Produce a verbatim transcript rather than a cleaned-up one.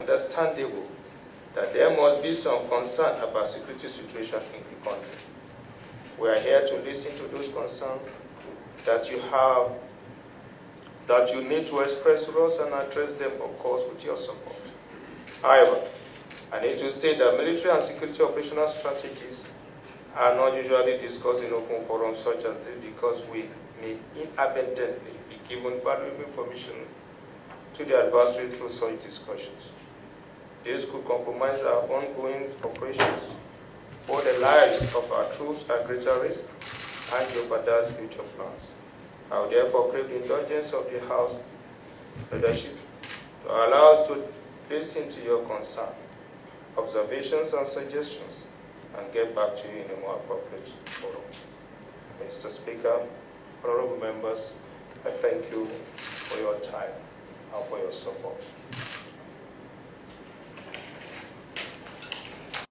understandable that there must be some concern about security situation in the country. We are here to listen to those concerns that you have, that you need to express to us and address them, of course, with your support. However, I need to state that military and security operational strategies are not usually discussed in open forums such as this because we may inadvertently be given valuable information to the adversary through such discussions. This could compromise our ongoing operations, for the lives of our troops are greater risk, and jeopardize future plans. I will therefore crave the indulgence of the House leadership to allow us to listen to your concern, observations and suggestions, and get back to you in a more appropriate forum. Mister Speaker, honorable members, I thank you for your time and for your support.